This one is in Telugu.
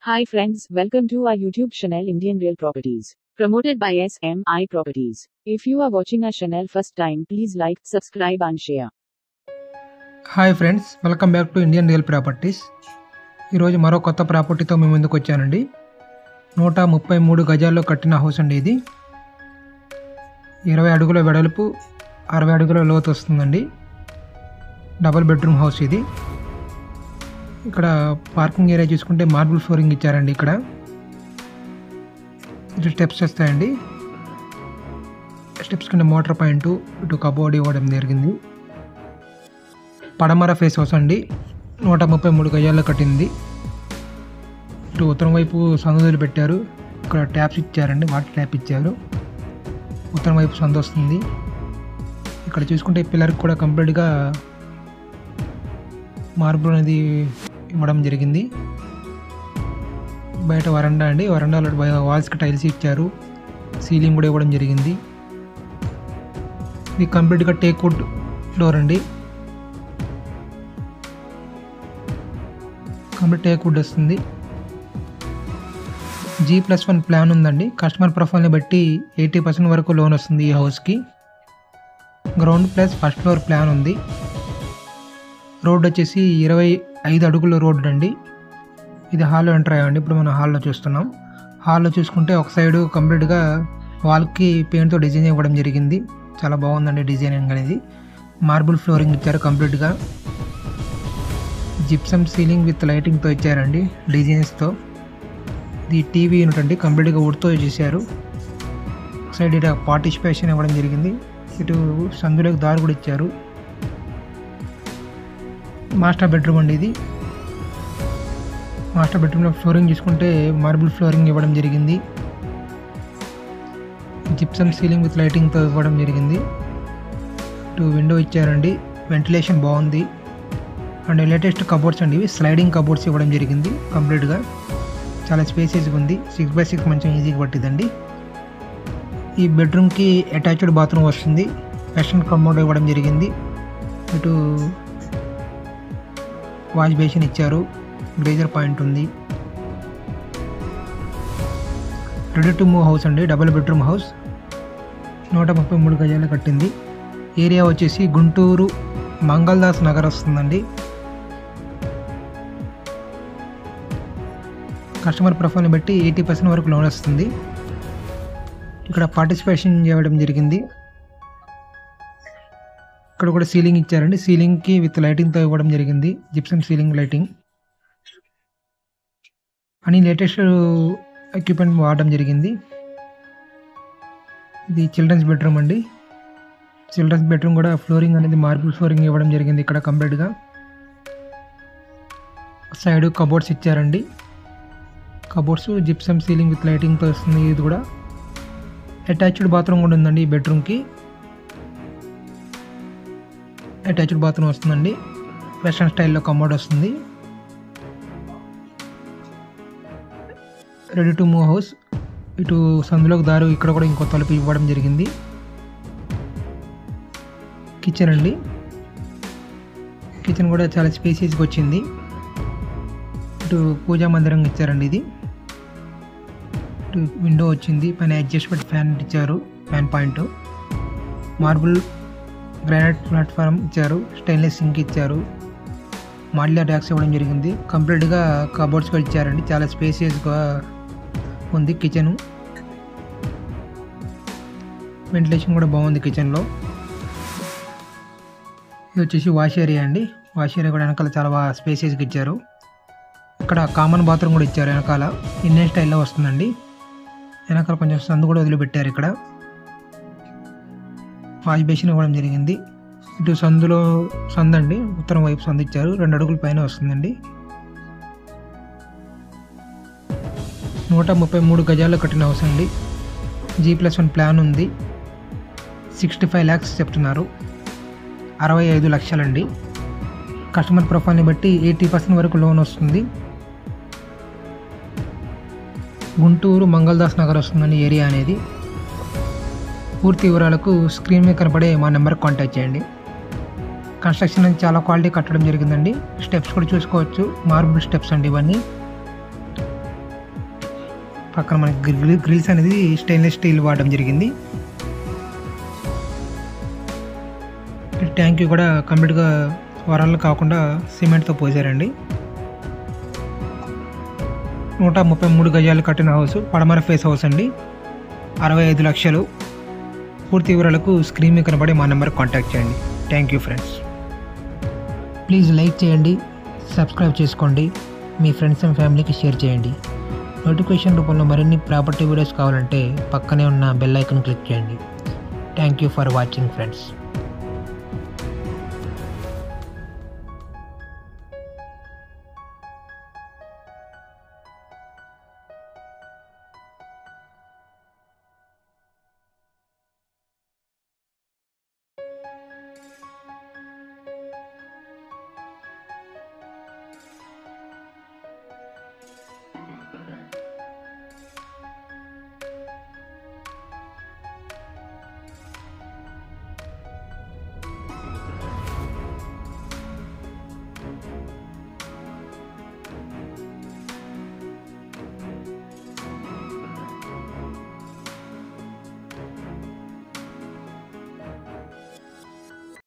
Hi friends, welcome to our YouTube channel Indian Real Properties, promoted by SMI Properties. If you are watching our channel first time, please like, subscribe and share. Hi friends, welcome back to Indian real properties. ఈరోజు మరో కొత్త ప్రాపర్టీతో మీ ముందుకు వచ్చానండి. 133 గజాల్లో కట్టిన హౌస్ అండి. ఇది 20 అడుగుల వెడల్పు, 60 అడుగుల లోతు వస్తుందండి. డబుల్ బెడ్రూమ్ హౌస్ ఇది. ఇక్కడ పార్కింగ్ ఏరియా చూసుకుంటే మార్బుల్ ఫ్లోరింగ్ ఇచ్చారండి. ఇక్కడ ఇటు స్టెప్స్ వస్తాయండి. స్టెప్స్ కింద మోటార్ పాయింట్, ఇటు కబోర్డ్ ఇవ్వడం జరిగింది. పడమర ఫేస్ హౌస్ అండి. 133 గజాల్లో కట్టింది. ఇటు ఉత్తరం వైపు సందులు పెట్టారు. ఇక్కడ ట్యాప్స్ ఇచ్చారండి, వాటర్ ట్యాప్ ఇచ్చారు. ఉత్తరం వైపు సందు వస్తుంది. ఇక్కడ చూసుకుంటే పిల్లర్కి కూడా కంప్లీట్గా మార్బుల్ అనేది ఇవ్వడం జరిగింది. బయట వరండా అండి. వరండాలో వాల్స్కి టైల్స్ ఇచ్చారు. సీలింగ్ కూడా ఇవ్వడం జరిగింది. ఇది కంప్లీట్గా టేక్ వుడ్ డోర్ అండి. కంప్లీట్ టేక్ వుడ్ వస్తుంది. G+1 ప్లాన్ ఉందండి. కస్టమర్ ప్రొఫైల్ని బట్టి 80% వరకు లోన్ వస్తుంది ఈ హౌస్కి. Ground plus first floor plan ఉంది. రోడ్ వచ్చేసి 25 అడుగుల రోడ్ అండి. ఇది హాల్లో ఎంటర్ అయ్యామండి. ఇప్పుడు మనం హాల్లో చూస్తున్నాం. హాల్లో చూసుకుంటే ఒక సైడు కంప్లీట్గా వాల్కి పెయింట్తో డిజైన్ ఇవ్వడం జరిగింది. చాలా బాగుందండి డిజైనింగ్ అనేది. మార్బుల్ ఫ్లోరింగ్ ఇచ్చారు కంప్లీట్గా. జిప్సమ్ సీలింగ్ విత్ లైటింగ్తో ఇచ్చారండి, డిజైన్స్తో. ఇది టీవీ యూనిట్ అండి, కంప్లీట్గా వుడ్తో చేశారు. సైడ్ ఇటు పార్టిసిపేషన్ ఇవ్వడం జరిగింది. ఇటు సందులోకి దారి కూడా ఇచ్చారు. మాస్టర్ బెడ్రూమ్ అండి ఇది. మాస్టర్ బెడ్రూమ్లో ఫ్లోరింగ్ చూసుకుంటే మార్బుల్ ఫ్లోరింగ్ ఇవ్వడం జరిగింది. జిప్సమ్ సీలింగ్ విత్ లైటింగ్తో ఇవ్వడం జరిగింది. ఇటు విండో ఇచ్చారండి, వెంటిలేషన్ బాగుంది. అండ్ లేటెస్ట్ కబోర్డ్స్ అండి ఇవి. స్లైడింగ్ కబోర్డ్స్ ఇవ్వడం జరిగింది కంప్లీట్గా. చాలా స్పేసెస్గా ఉంది. 6x6 మంచం ఈజీగా పట్టిందండి. ఈ బెడ్రూమ్కి అటాచ్డ్ బాత్రూమ్ వస్తుంది. వెస్టర్న్ కమోడ్ ఇవ్వడం జరిగింది. ఇటు వాష్ బేసిన్ ఇచ్చారు. గ్రేజర్ పాయింట్ ఉంది. రెడీ టు మూవ్ హౌస్ అండి. డబుల్ బెడ్రూమ్ హౌస్ 133 గజాలు కట్టింది. ఏరియా వచ్చేసి గుంటూరు మంగళదాస్ నగర్ వస్తుందండి. కస్టమర్ ప్రొఫైల్ని బట్టి 80% వరకు లోన్ వస్తుంది. ఇక్కడ పార్టిసిపేషన్ చేయడం జరిగింది. ఇక్కడ కూడా సీలింగ్ ఇచ్చారండి. సీలింగ్కి విత్ లైటింగ్తో ఇవ్వడం జరిగింది. జిప్సమ్ సీలింగ్ లైటింగ్ అని లేటెస్ట్ ఎక్విప్మెంట్ వాడడం జరిగింది. ఇది చిల్డ్రన్స్ బెడ్రూమ్ అండి. చిల్డ్రన్స్ బెడ్రూమ్ కూడా ఫ్లోరింగ్ అనేది మార్బుల్ ఫ్లోరింగ్ ఇవ్వడం జరిగింది. ఇక్కడ కంప్లీట్గా సైడ్ కబోర్డ్స్ ఇచ్చారండి. కబోర్డ్స్ జిప్సమ్ సీలింగ్ విత్ లైటింగ్తో వస్తుంది. ఇది కూడా అటాచ్డ్ బాత్రూమ్ కూడా ఉందండి. ఈ బెడ్రూమ్కి అటాచ్డ్ బాత్రూమ్ వస్తుందండి. వెస్టర్న్ స్టైల్లో కమోడ్ వస్తుంది. Ready to move house. ఇటు సందులోకి దారు, ఇక్కడ కూడా ఇంకో తలుపు ఇవ్వడం జరిగింది. కిచెన్ అండి. కిచెన్ కూడా చాలా స్పేసియస్గా వచ్చింది. ఇటు పూజా మందిరం ఇచ్చారండి. ఇది ఇటు విండో వచ్చింది. పైన అడ్జస్ట్మెంట్ ఫ్యాన్ ఇచ్చారు, fan point. Marble granite platform ఇచ్చారు. స్టెయిన్లెస్ సింక్ ఇచ్చారు. మాడ్యులర్ ర్యాక్స్ ఇవ్వడం జరిగింది. కంప్లీట్గా కబోర్డ్స్ కూడా ఇచ్చారండి. చాలా స్పేసియస్గా ఉంది కిచెను. వెంటిలేషన్ కూడా బాగుంది కిచెన్లో. ఇది వచ్చేసి వాష్ ఏరియా అండి. వాష్ ఏరియా కూడా వెనకాల చాలా బాగా స్పేసెస్గా ఇచ్చారు. ఇక్కడ కామన్ బాత్రూమ్ కూడా ఇచ్చారు. వెనకాల ఇండియన్ స్టైల్లో వస్తుందండి. వెనకాల కొంచెం సందు కూడా వదిలిపెట్టారు. ఇక్కడ వాష్ బేసిన్ ఇవ్వడం జరిగింది. ఇటు సందులో సందండి, ఉత్తరం వైపు సందు ఇచ్చారు. 2 అడుగుల పైన వస్తుందండి. 133 గజాల్లో కట్టిన హౌస్ అండి. G+1 ప్లాన్ ఉంది. 65 lakhs చెప్తున్నారు. 65 లక్షలండి. కస్టమర్ ప్రొఫైల్ని బట్టి 80% వరకు లోన్ వస్తుంది. గుంటూరు మంగళదాస్ నగర్ వస్తుందండి ఏరియా అనేది. పూర్తి వివరాలకు స్క్రీన్ మీద కనపడే మా నెంబర్కి కాంటాక్ట్ చేయండి. కన్స్ట్రక్షన్ అనేది చాలా క్వాలిటీ కట్టడం జరిగిందండి. స్టెప్స్ కూడా చూసుకోవచ్చు. మార్బుల్ స్టెప్స్ అండి ఇవన్నీ. పక్కన మనకి గ్రిల్స్ అనేది స్టెయిన్లెస్ స్టీల్ వాడడం జరిగింది. ఈ ట్యాంక్ కూడా కంప్లీట్గా వరాలు కాకుండా సిమెంట్తో పోసారండి. 133 గజాలు కట్టిన హౌస్, పడమర ఫేస్ హౌస్ అండి. 65 లక్షలు. పూర్తి వివరాలకు స్క్రీన్ మీద కనబడే మా నెంబర్ కాంటాక్ట్ చేయండి. Thank you friends. Please like చేయండి, సబ్స్క్రైబ్ చేసుకోండి, మీ ఫ్రెండ్స్ అండ్ ఫ్యామిలీకి షేర్ చేయండి. నోటిఫికేషన్ రూపంలో మరిన్ని ప్రాపర్టీ వీడియోస్ కావాలంటే పక్కనే ఉన్న బెల్ ఐకాన్ క్లిక్ చేయండి. Thank you for watching friends.